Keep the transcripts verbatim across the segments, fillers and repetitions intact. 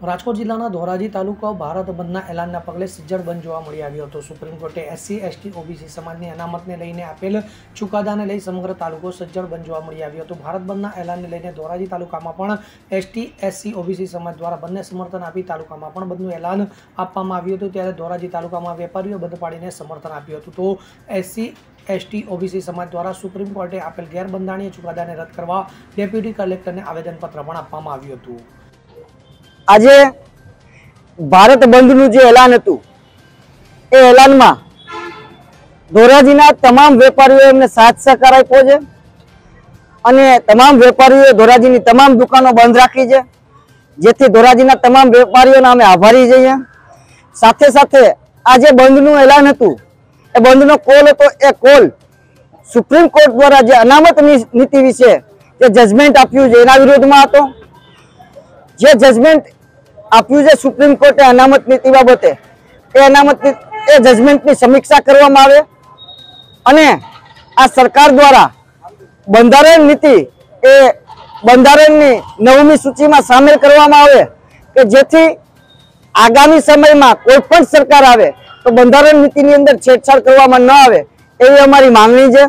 રાજકોટ જિલ્લાના ધોરાજી તાલુકા ભારત બંધના એલાનના પગલે સજ્જડ બંધ જોવા મળી આવ્યો હતો। સુપ્રીમ કોર્ટે એસસી એસટી ઓબીસી સમાજની અનામતને લઈને આપેલ ચુકાદાને લઈ સમગ્ર તાલુકો સજ્જડ બંધ જોવા મળી આવ્યો હતો। ભારત બંધના એલાનને લઈને ધોરાજી તાલુકામાં પણ એસટી એસસી ઓબીસી સમાજ દ્વારા બંને સમર્થન આપી તાલુકામાં પણ બંધનું એલાન આપવામાં આવ્યું હતું। ત્યારે ધોરાજી તાલુકામાં વેપારીઓ બંધ પાડીને સમર્થન આપ્યું હતું। તો એસસી એસટી ઓબીસી સમાજ દ્વારા સુપ્રીમ કોર્ટે આપેલ ગેરબંધારણીય ચુકાદાને રદ કરવા ડેપ્યુટી કલેક્ટરને આવેદનપત્ર પણ આપવામાં આવ્યું હતું। આજે ભારત બંધનું જે એલાન હતું એ એલાનમાં ધોરાજીના તમામ વેપારીઓએ એમને સાથ સહકાર આપ્યો છે અને તમામ વેપારીઓએ ધોરાજીની તમામ દુકાનો બંધ રાખી છે, જેથી ધોરાજીના તમામ વેપારીઓના અમે આભારી છીએ। સાથે સાથે આ જે બંધનું એલાન હતું એ બંધનો કોલ હતો એ કોલ સુપ્રીમ કોર્ટ દ્વારા જે અનામત નીતિ વિશે જે જજમેન્ટ આપ્યું છે એના વિરોધમાં હતો। જે જજમેન્ટ આપ્યું છે સુપ્રીમ કોર્ટે અનામત નીતિ બાબતે એ અનામત એ જજમેન્ટની સમીક્ષા કરવામાં આવે અને આ સરકાર દ્વારા બંધારણ નીતિ એ બંધારણની નવમી સૂચિમાં સામેલ કરવામાં આવે કે જેથી આગામી સમયમાં કોઈ પણ સરકાર આવે તો બંધારણ નીતિની અંદર છેડછાડ કરવામાં ન આવે એવી અમારી માંગણી છે।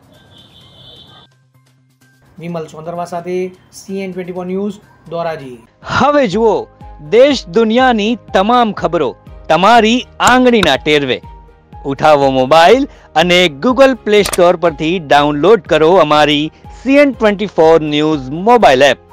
વિમલ સોંદરવા સાથે CN twenty four news Dhoraji. હવે જુઓ દેશ દુનિયાની તમામ ખબરો તમારી આંગળીના ટેરવે। ઉઠાવો મોબાઈલ અને ગૂગલ પ્લે સ્ટોર પરથી ડાઉનલોડ કરો અમારી CN twenty four news mobile app.